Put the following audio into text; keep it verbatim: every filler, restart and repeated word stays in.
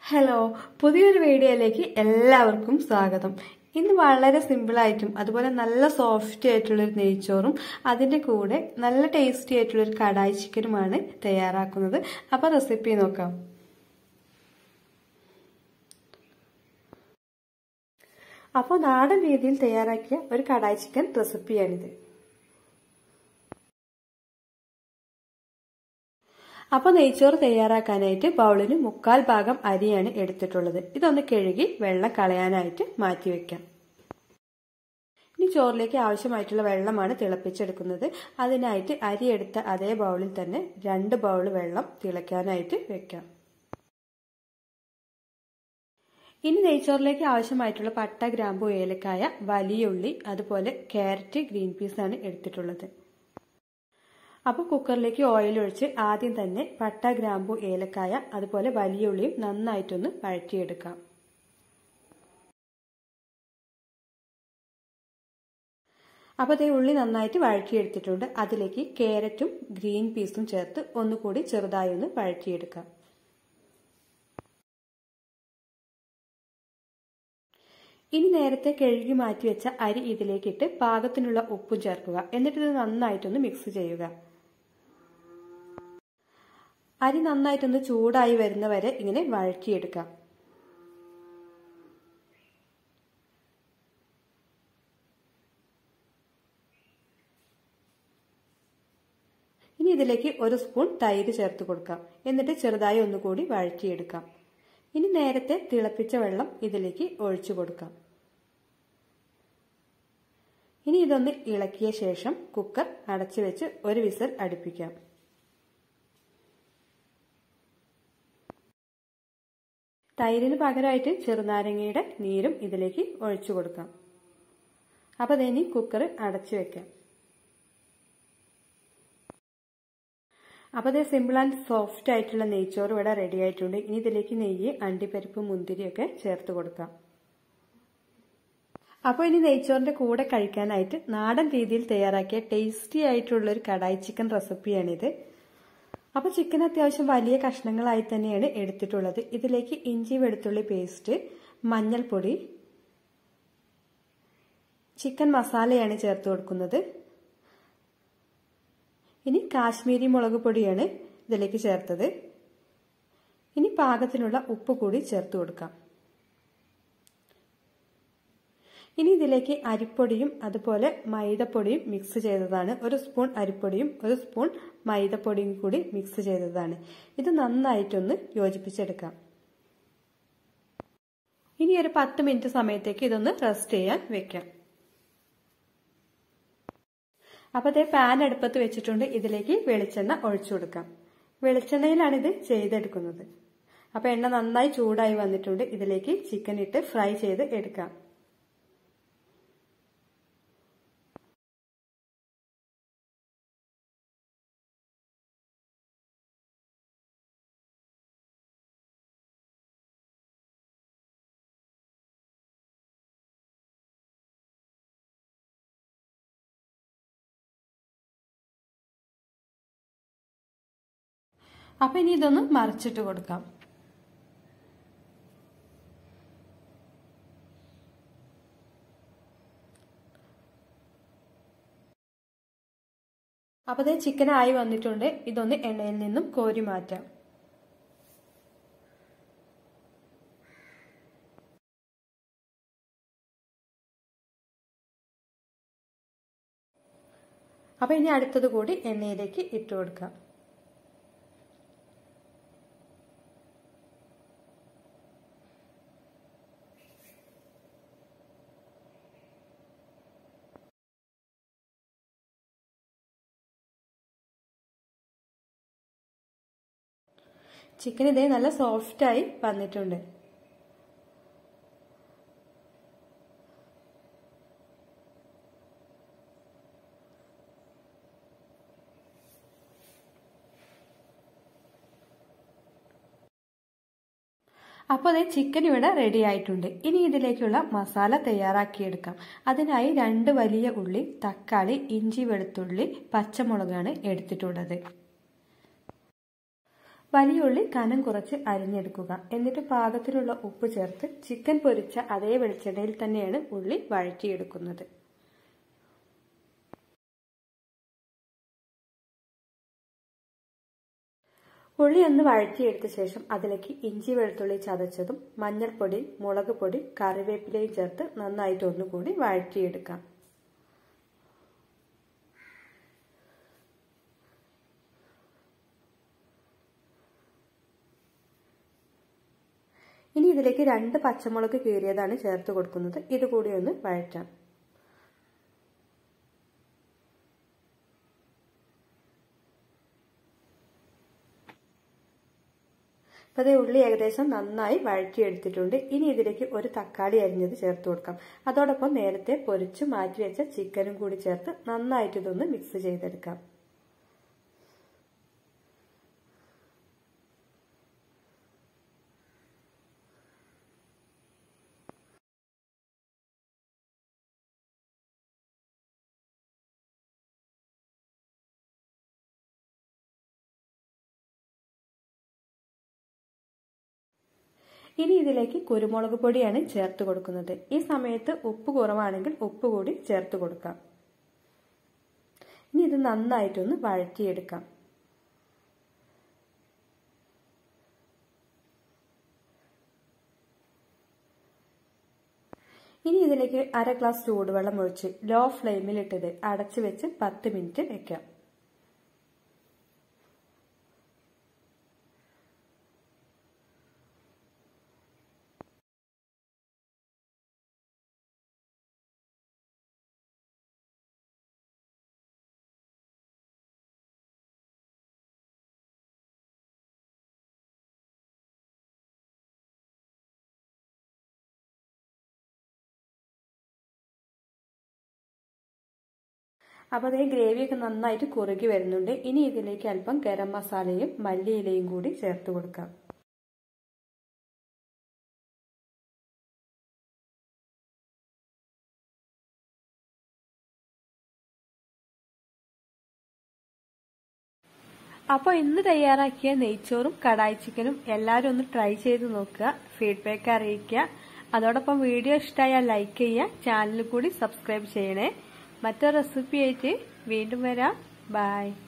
Hello, പുതിയൊരു വീഡിയോയിലേക്ക് എല്ലാവർക്കും സ്വാഗതം. ഇന്ന് വളരെ സിമ്പിൾ ആയിട്ടും അതുപോലെ നല്ല സോഫ്റ്റ് ആയിട്ടുള്ളൊരു നെയ്ച്ചോറും അതിന്റെ കൂടെ നല്ല ടേസ്റ്റി ആയിട്ടുള്ളൊരു കടായി ചിക്കനുമാണ് തയ്യാറാക്കുന്നത്. അപ്പൊ റെസിപ്പി നോക്കാം. അപ്പോൾ നാടൻ രീതിയിൽ തയ്യാറാക്കിയ ഒരു കടായി ചിക്കൻ റെസിപ്പിയാണിത്. അപ്പോൾ നെയ്ച്ചോറ് തയ്യാറാക്കാനായിട്ട് ബൗളിന് മുക്കാൽ ഭാഗം അരിയാണ് എടുത്തിട്ടുള്ളത്. ഇതൊന്ന് കഴുകി വെള്ളം കളയാനായിട്ട് മാറ്റി വെക്കാം. ഇനി ചോറിലേക്ക് ആവശ്യമായിട്ടുള്ള വെള്ളമാണ് തിളപ്പിച്ചെടുക്കുന്നത്. അതിനായിട്ട് അരി എടുത്ത അതേ ബൗളിൽ തന്നെ രണ്ട് ബൗൾ വെള്ളം തിളയ്ക്കാനായിട്ട് വെക്കാം. ഇനി നെയ്ച്ചോറിലേക്ക് ആവശ്യമായിട്ടുള്ള പട്ട, ഗ്രാമ്പു, ഏലക്കായ, വലിയ ഉള്ളി, അതുപോലെ ക്യാരറ്റ്, ഗ്രീൻ പീസ് ആണ് എടുത്തിട്ടുള്ളത്. അപ്പോൾ കുക്കറിലേക്ക് ഓയിൽ ഒഴിച്ച് ആദ്യം തന്നെ പട്ട, ഗ്രാമ്പു, ഏലക്കായ, അതുപോലെ വലിയ ഉള്ളിയും നന്നായിട്ടൊന്ന് വഴറ്റിയെടുക്കാം. അപ്പോൾ ഈ ഉള്ളി നന്നായിട്ട് വഴറ്റിയെടുത്തിട്ടുണ്ട്. അതിലേക്ക് ക്യാരറ്റും ഗ്രീൻ പീസും ചേർത്ത് ഒന്നുകൂടി ചെറുതായി ഒന്ന് വഴറ്റിയെടുക്കാം. ഇനി നേരത്തെ കഴുകി മാറ്റി വെച്ച അരി ഇതിലേക്കിട്ട് പാകത്തിനുള്ള ഉപ്പും ചേർക്കുക. എന്നിട്ട് ഇത് നന്നായിട്ടൊന്ന് മിക്സ് ചെയ്യുക. അരി നന്നായിട്ടൊന്ന് ചൂടായി വരുന്നവരെ ഇങ്ങനെ വഴറ്റിയെടുക്കാം. ഇനി ഇതിലേക്ക് ഒരു സ്പൂൺ തൈര് ചേർത്ത് കൊടുക്കാം. എന്നിട്ട് ചെറുതായി ഒന്നുകൂടി വഴറ്റിയെടുക്കാം. ഇനി നേരത്തെ തിളപ്പിച്ച വെള്ളം ഇതിലേക്ക് ഒഴിച്ചു കൊടുക്കാം. ഇനി ഇതൊന്ന് ഇളക്കിയ ശേഷം കുക്കർ അടച്ചു വെച്ച് ഒരു വിസിൽ അടുപ്പിക്കാം. തൈരിന് പകരമായിട്ട് ചെറുനാരങ്ങയുടെ നീരും ഇതിലേക്ക് ഒഴിച്ചു കൊടുക്കാം. അപ്പോൾ ഇനി കുക്കർ അടച്ചു വെക്കാം. അപ്പോൾ ഇത് സിമ്പിൾ ആൻഡ് സോഫ്റ്റ് ആയിട്ടുള്ള നെയ്ച്ചോറ് ഇവിടെ റെഡി ആയിട്ടുണ്ട്. ഇനി ഇതിലേക്ക് നെയ്യ്, അണ്ടിപ്പരിപ്പ്, മുന്തിരിയൊക്കെ ചേർത്ത് കൊടുക്കാം. അപ്പോൾ ഇനി നെയ്ച്ചോറിന്റെ കൂടെ കഴിക്കാനായിട്ട് നാടൻ രീതിയിൽ തയ്യാറാക്കിയ ടേസ്റ്റി ആയിട്ടുള്ള ഒരു കടായി ചിക്കൻ റെസിപ്പിയാണിത്. അപ്പോൾ ചിക്കൻ അത്യാവശ്യം വലിയ കഷ്ണങ്ങളായി തന്നെയാണ് എടുത്തിട്ടുള്ളത്. ഇതിലേക്ക് ഇഞ്ചി, വെളുത്തുള്ളി പേസ്റ്റ്, മഞ്ഞൾപ്പൊടി, ചിക്കൻ മസാലയാണ് ചേർത്ത് കൊടുക്കുന്നത്. ഇനി കാശ്മീരി മുളക് പൊടിയാണ് ഇതിലേക്ക് ചേർത്തത്. ഇനി പാകത്തിനുള്ള ഉപ്പ് കൂടി ചേർത്ത് കൊടുക്കാം. ഇനി ഇതിലേക്ക് അരിപ്പൊടിയും അതുപോലെ മൈദപ്പൊടിയും മിക്സ് ചെയ്തതാണ്. ഒരു സ്പൂൺ അരിപ്പൊടിയും ഒരു സ്പൂൺ മൈദപ്പൊടിയും കൂടി മിക്സ് ചെയ്തതാണ്. ഇത് നന്നായിട്ടൊന്ന് യോജിപ്പിച്ചെടുക്കാം. ഇനി ഒരു പത്ത് മിനിറ്റ് സമയത്തേക്ക് ഇതൊന്ന് റെസ്റ്റ് ചെയ്യാൻ വെക്കാം. അപ്പോൾ അതേ പാൻ അടുപ്പത്ത് വെച്ചിട്ടുണ്ട്. ഇതിലേക്ക് വെളിച്ചെണ്ണ ഒഴിച്ചു കൊടുക്കാം. വെളിച്ചെണ്ണയിലാണ് ഇത് ചെയ്തെടുക്കുന്നത്. അപ്പോൾ എണ്ണ നന്നായി ചൂടായി വന്നിട്ടുണ്ട്. ഇതിലേക്ക് ചിക്കൻ ഇട്ട് ഫ്രൈ ചെയ്ത് എടുക്കാം. അപ്പൊ ഇനി ഇതൊന്ന് മറിച്ചിട്ട് കൊടുക്കാം. അപ്പൊ ഇത് ചിക്കൻ ആയി വന്നിട്ടുണ്ട്. ഇതൊന്ന് എണ്ണയിൽ നിന്നും കോരി മാറ്റാം. അപ്പൊ ഇനി അടുത്തത് കൂടി എണ്ണയിലേക്ക് ഇട്ട് കൊടുക്കാം. ചിക്കൻ ഇതേ നല്ല സോഫ്റ്റായി വന്നിട്ടുണ്ട്. അപ്പോൾ അതേ ചിക്കൻ ഇവിടെ റെഡി ആയിട്ടുണ്ട്. ഇനി ഇതിലേക്കുള്ള മസാല തയ്യാറാക്കിയെടുക്കാം. അതിനായി രണ്ട് വലിയ ഉള്ളി, തക്കാളി, ഇഞ്ചി, വെളുത്തുള്ളി, പച്ചമുളകാണ് എടുത്തിട്ടുള്ളത്. വലിയ ഉള്ളി കനം കുറച്ച് അരിഞ്ഞെടുക്കുക. എന്നിട്ട് പാകത്തിനുള്ള ഉപ്പ് ചേർത്ത് ചിക്കൻ പൊരിച്ച അതേ വെളിച്ചെണ്ണയിൽ തന്നെയാണ് ഉള്ളി വഴറ്റിയെടുക്കുന്നത്. ഉള്ളി ഒന്ന് വഴറ്റിയെടുത്ത ശേഷം അതിലേക്ക് ഇഞ്ചി വെളുത്തുള്ളി ചതച്ചതും മഞ്ഞൾപ്പൊടി, മുളക് പൊടി, കറിവേപ്പിലയും ചേർത്ത് നന്നായിട്ട് ഒന്നുകൂടി വഴറ്റിയെടുക്കാം. ഇനി ഇതിലേക്ക് രണ്ട് പച്ചമുളക് കീറിയതാണ് ചേർത്ത് കൊടുക്കുന്നത്. ഇതുകൂടി ഒന്ന് വഴറ്റാം. അപ്പോൾ അതേ ഉള്ളി ഏകദേശം നന്നായി വഴറ്റിയെടുത്തിട്ടുണ്ട്. ഇനി ഇതിലേക്ക് ഒരു തക്കാളി അരിഞ്ഞത് ചേർത്ത് കൊടുക്കാം. അതോടൊപ്പം നേരത്തെ പൊരിച്ചു മാറ്റി വെച്ച ചിക്കനും കൂടി ചേർത്ത് നന്നായിട്ട് ഇതൊന്ന് മിക്സ് ചെയ്തെടുക്കാം. ഇനി ഇതിലേക്ക് കുരുമുളക് പൊടിയാണ് ചേർത്ത് കൊടുക്കുന്നത്. ഈ സമയത്ത് ഉപ്പ് കുറവാണെങ്കിൽ ഉപ്പ് കൂടി ചേർത്ത് കൊടുക്കാം. ഇനി ഇത് നന്നായിട്ടൊന്ന് വഴറ്റിയെടുക്കാം. ഇനി ഇതിലേക്ക് അര ഗ്ലാസ് ചൂടുവെള്ളം ഒഴിച്ച് ലോ ഫ്ലെയിമിലിട്ടത് അടച്ചു വെച്ച് പത്ത് മിനിറ്റ് വെക്കാം. അപ്പോൾ അതേ ഗ്രേവിയൊക്കെ നന്നായിട്ട് കുറുകി വരുന്നുണ്ട്. ഇനി ഇതിലേക്ക് അല്പം ഗരം മസാലയും മല്ലിയിലയും കൂടി ചേർത്ത് കൊടുക്കാം. അപ്പോൾ ഇന്ന് തയ്യാറാക്കിയ നെയ്ച്ചോറും കടായി ചിക്കനും എല്ലാവരും ഒന്ന് ട്രൈ ചെയ്ത് നോക്കുക. ഫീഡ്ബാക്ക് അറിയിക്കുക. അതോടൊപ്പം വീഡിയോ ഇഷ്ടമായാൽ ലൈക്ക് ചെയ്യുക. ചാനൽ കൂടി സബ്സ്ക്രൈബ് ചെയ്യണേ. മറ്റൊരു റെസിപ്പി ആയിട്ട് വീണ്ടും വരാം. ബൈ.